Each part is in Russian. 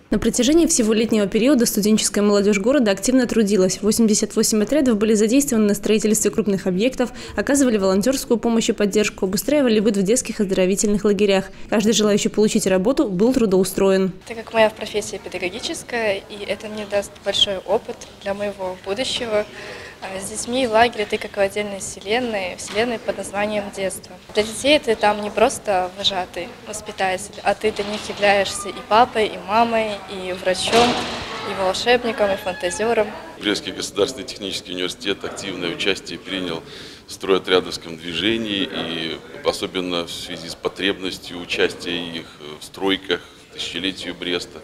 На протяжении всего летнего периода студенческая молодежь города активно трудилась. 88 отрядов были задействованы на строительстве крупных объектов, оказывали волонтерскую помощь и поддержку, обустраивали быт в детских оздоровительных лагерях. Каждый желающий получить работу был трудоустроен. Так как моя профессия педагогическая, и это мне даст большой опыт для моего будущего, с детьми лагерь – это как в отдельной вселенной под названием детство. Для детей ты там не просто вожатый, воспитатель, а ты для них являешься и папой, и мамой, и врачом, и волшебником, и фантазером. Брестский государственный технический университет активное участие принял в стройотрядовском движении, и особенно в связи с потребностью участия их в стройках к тысячелетию Бреста.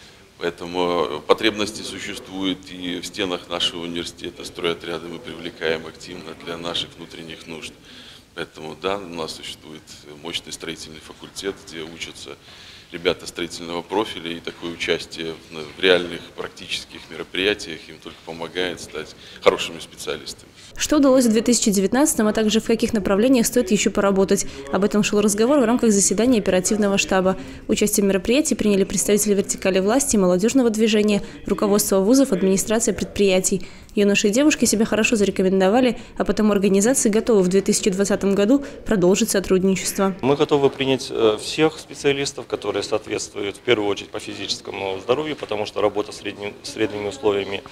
Поэтому потребности существуют и в стенах нашего университета. Стройотряды мы привлекаем активно для наших внутренних нужд. Поэтому да, у нас существует мощный строительный факультет, где учатся ребята строительного профиля, и такое участие в реальных практических мероприятиях им только помогает стать хорошими специалистами. Что удалось в 2019-м, а также в каких направлениях стоит еще поработать? Об этом шел разговор в рамках заседания оперативного штаба. Участие в мероприятии приняли представители вертикали власти, молодежного движения, руководство вузов, администрация предприятий. Юноши и девушки себя хорошо зарекомендовали, а потому организации готовы в 2020 году продолжить сотрудничество. Мы готовы принять всех специалистов, которые соответствуют в первую очередь по физическому здоровью, потому что работа с средними условиями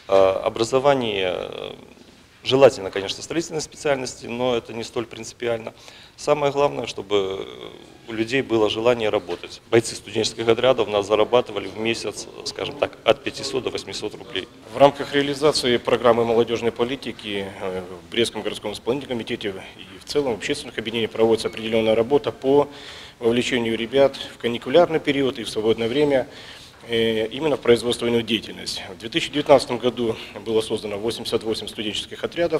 образования, желательно, конечно, строительной специальности, но это не столь принципиально. Самое главное, чтобы у людей было желание работать. Бойцы студенческих отрядов у нас зарабатывали в месяц, скажем так, от 500 до 800 рублей. В рамках реализации программы молодежной политики в Брестском городском исполнительном комитете и в целом в общественных объединениях проводится определенная работа по вовлечению ребят в каникулярный период и в свободное время именно в производственную деятельность. В 2019 году было создано 88 студенческих отрядов,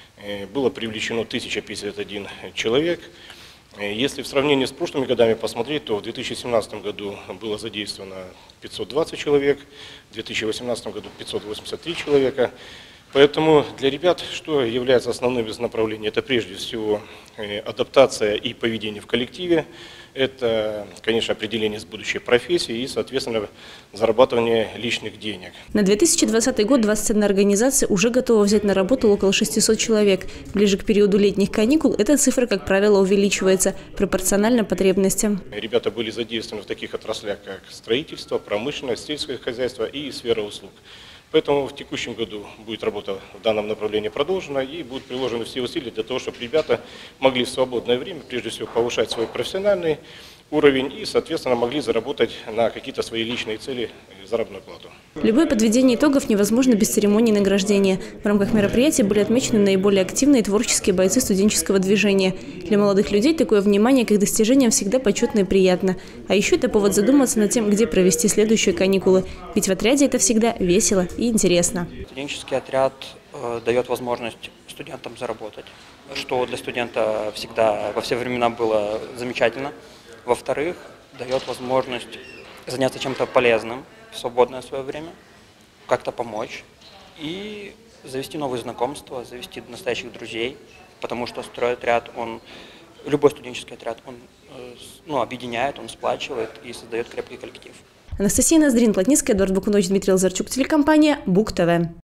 было привлечено 1051 человек. Если в сравнении с прошлыми годами посмотреть, то в 2017 году было задействовано 520 человек, в 2018 году 583 человека. Поэтому для ребят, что является основным из направлений, это прежде всего адаптация и поведение в коллективе, это, конечно, определение с будущей профессии и, соответственно, зарабатывание лишних денег. На 2020 год 21 организация уже готова взять на работу около 600 человек. Ближе к периоду летних каникул эта цифра, как правило, увеличивается пропорционально потребностям. Ребята были задействованы в таких отраслях, как строительство, промышленность, сельское хозяйство и сфера услуг. Поэтому в текущем году будет работа в данном направлении продолжена и будут приложены все усилия для того, чтобы ребята могли в свободное время, прежде всего, повышать свой профессиональный уровень и, соответственно, могли заработать на какие-то свои личные цели заработную плату. Любое подведение итогов невозможно без церемонии награждения. В рамках мероприятия были отмечены наиболее активные творческие бойцы студенческого движения. Для молодых людей такое внимание к их достижениям всегда почетно и приятно. А еще это повод задуматься над тем, где провести следующие каникулы. Ведь в отряде это всегда весело и интересно. Студенческий отряд дает возможность студентам заработать, что для студента всегда во все времена было замечательно. Во-вторых, дает возможность заняться чем-то полезным в свободное свое время, как-то помочь и завести новые знакомства, завести настоящих друзей, потому что стройотряд, любой студенческий отряд, он объединяет, он сплачивает и создает крепкий коллектив. Анастасия Ноздрин, Плотницкая, Эдуард Бакунович, Дмитрий Лазарчук, телекомпания БУК ТВ.